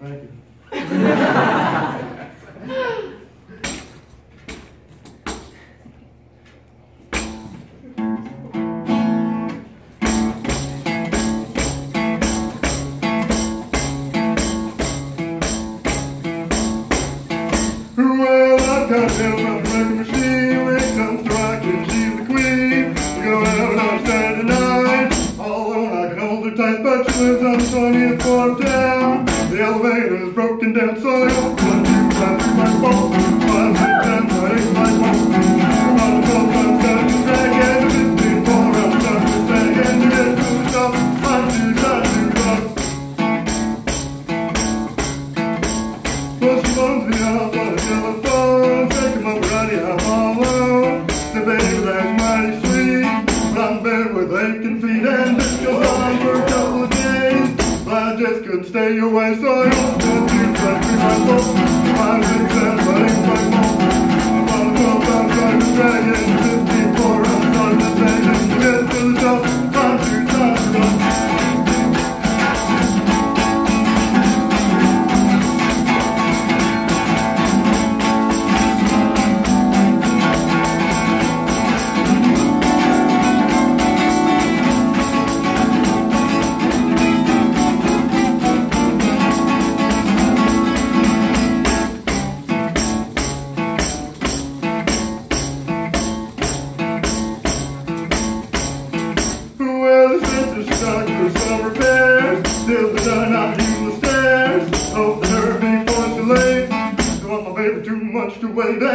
Thank you. Well, I've got help on the record machine. When it comes to rocking, she's the queen. We're gonna have an outstanding night. All alone, I can hold her tight, but she lives on the 20th floor of town. The elevator is broken down, so I go 1, 2, 5, 3, 5, 4, 5, 6, 7, 8, 5, 1. Come on, the 12 times, got to drag and 15, 4 rounds, got to drag and to get to the top. 1, 2, 5, 2, 5. Well, she phones me up on the telephone, take him up right here, I'm all alone. The baby, that's mighty sweet, but I'm in bed with aching feet, and this goes on for a couple of days. But I just couldn't stay away, so I go 1, 2, 5, 3, 5, 4, 5, 6, 7, 8, 5, 4. I'm on the 12, I'm trying to drag it, 15, 4, I'm trying to drag it, to get to the top. 1, 2, 5, 3, 5. Stuck for some repairs, still the done out using the stairs. Hope the nerve before it's too late. Don't want my baby too much to wait.